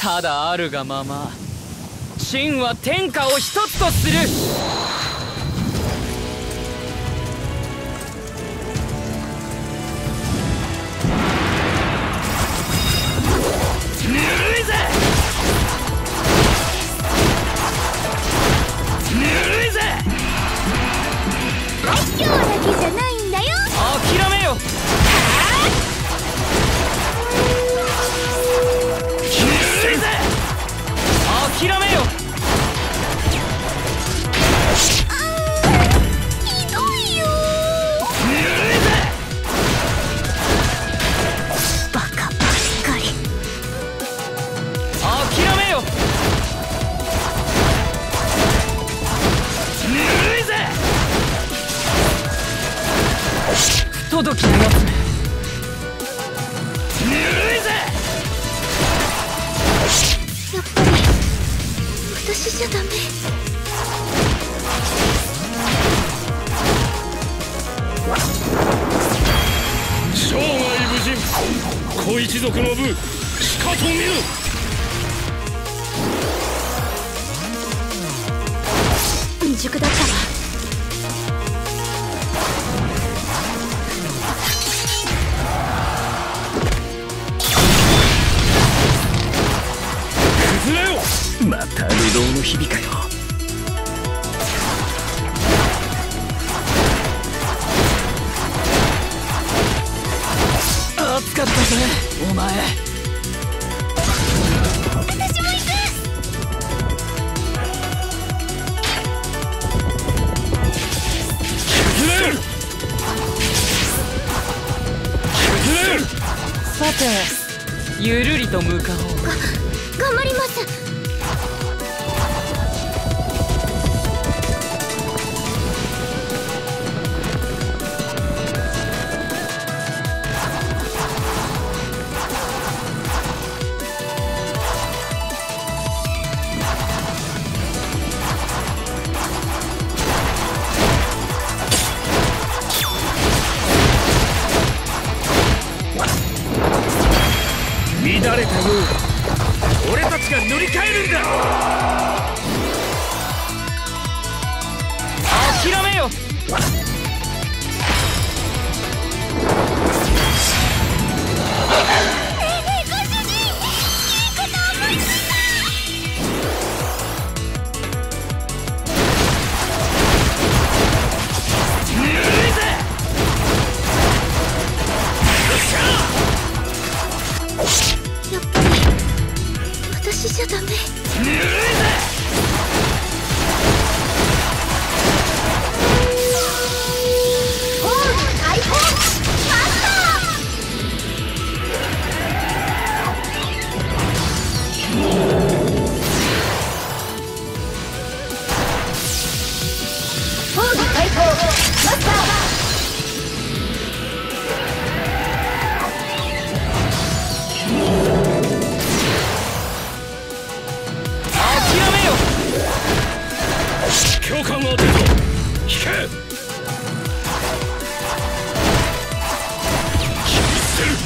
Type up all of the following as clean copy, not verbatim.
ただあるがまま秦は天下を一つとする。ぬるいぜぬるいぜ。 愛嬌だけじゃないんだよ。 諦めよ。ぬるいぜ諦めよ。 ひどいよ。 ぬるいぜ。 バカばっかり。 諦めよ。ぬるいぜ。不届きなやつめ。ぬるいぜ。 やっぱり私じゃダメ。 生涯無人小一族の部しかと見る。 未熟だったわ。 崩れよ。 また流動の日々かよ。熱かったぜお前。 私も行く。 崩れる崩れる。 さてゆるりと向かおう。 頑張ります。 乱れたよう俺たちが塗り替えるんだ。 諦めよ。 やっぱり私じゃダメ。 ぬるいぜ。 王の解放マスター。王の解放マスター。 教官は出た。引け。切り捨てる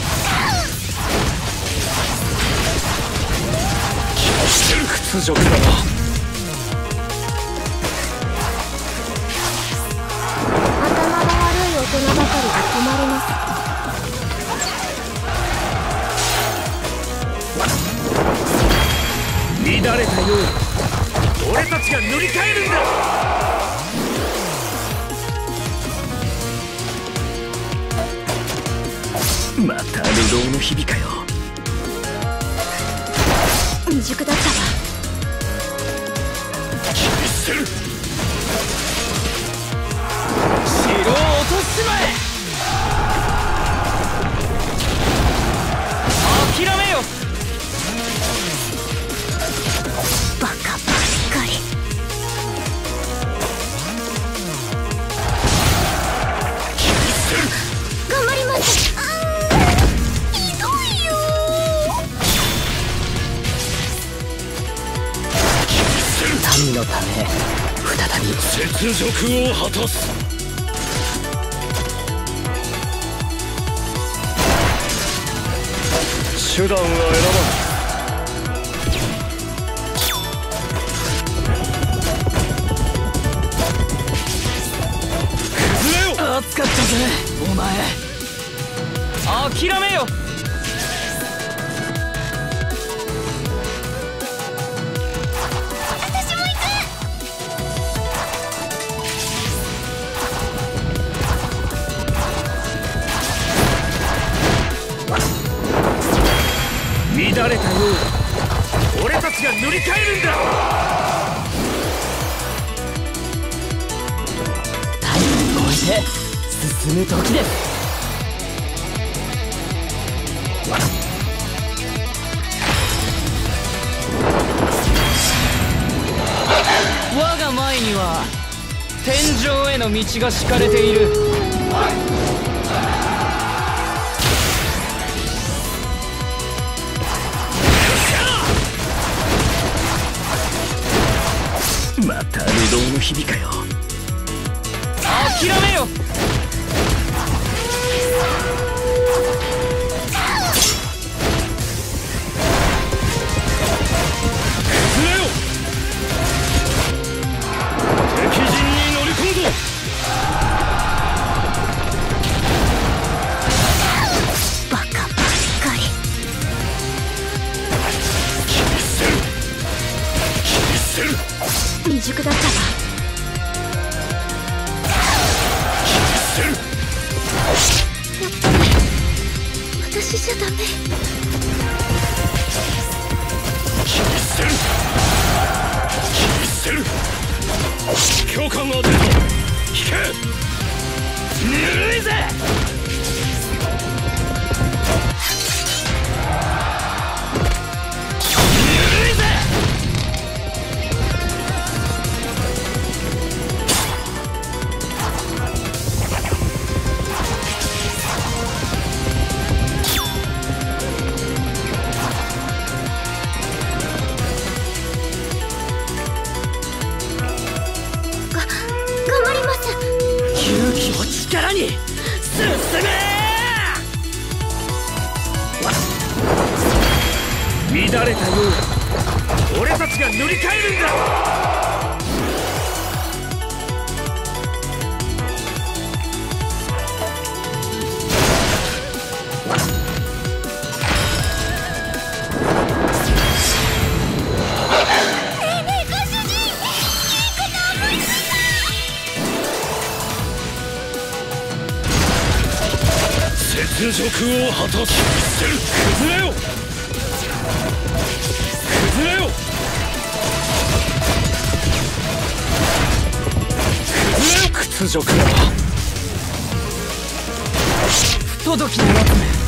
切り捨てる。 屈辱だな。 頭の悪い大人ばかりで困ります。 乱れたよう俺たちが塗り替えるんだ。 また流動の日々かよ。 未熟だったわ。 切り捨てる。 城を落としちまえ。諦めよ。 バカばっかり。 切り捨てる。 頑張ります。ひどいよ。 切り捨てる。 民のため再び雪辱を果たす。手段は選ばない。 熱かったぜお前。諦めよ。 私も行く。 乱れたよう俺たちが塗り替えるんだ。 太陽を越えて進む時です。我が前には天井への道が敷かれている。 また流動の日々かよ。 諦めよ。 崩れよ。敵陣に乗り込むぞ。 バカばっかり。 切り捨てる切り捨てる。 未熟だったわ。やっぱり私じゃダメ。 切り捨てる切り捨てる。教官を当てるぞ。引け。ぬるいぜ。ぬるいぜ。 頑張ります。 勇気を力に進め。 乱れたよう俺たちが塗り替えるんだ。雪辱を果たす。崩れよ崩れよ崩れよ。屈辱だ。 不届きなやつめ。